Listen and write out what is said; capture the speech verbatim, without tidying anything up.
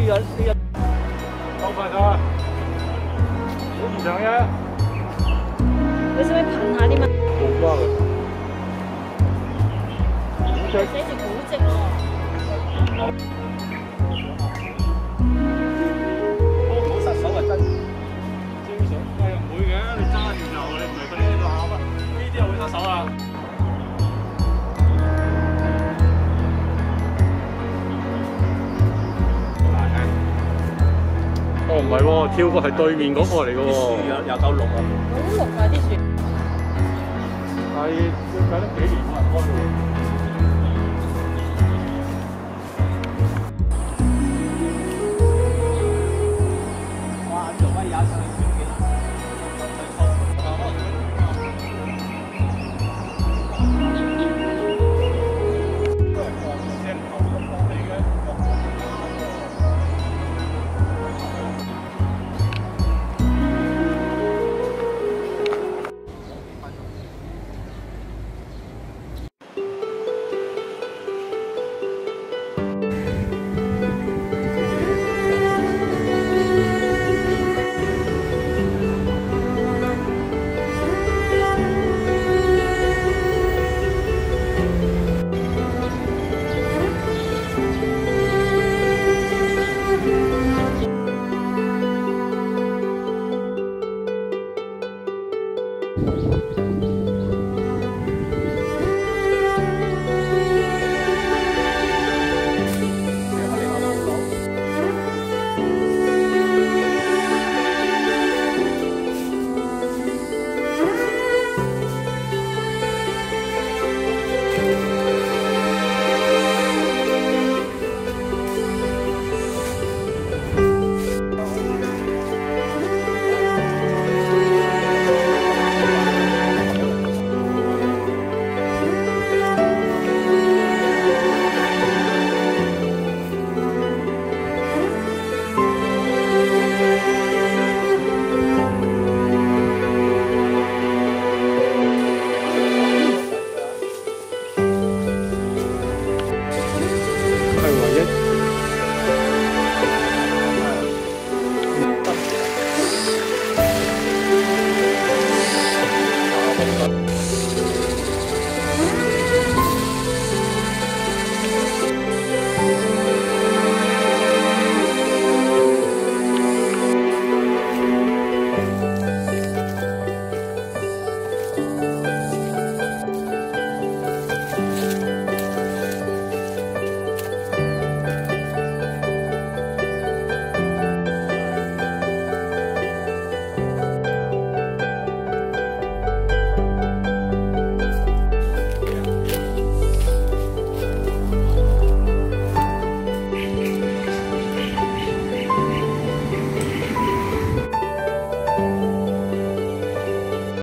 個呢個收快咗啊！好唔長嘅。 你使唔使噴下啲乜？ 冇關嘅。 寫住古蹟喎。 都好失手啊！真正常，哎呀唔會嘅，你揸住就你唔係佢呢啲鬧啊，呢啲又會失手啊！ 哦，唔係喎，跳過係對面嗰個嚟嘅喎。樹有有夠綠啊！ 好綠啊啲樹。 係要搞得幾年冇人開喎。哇！做乜嘢上去跳嘅？都係黃石頭咁落嚟嘅。 Thank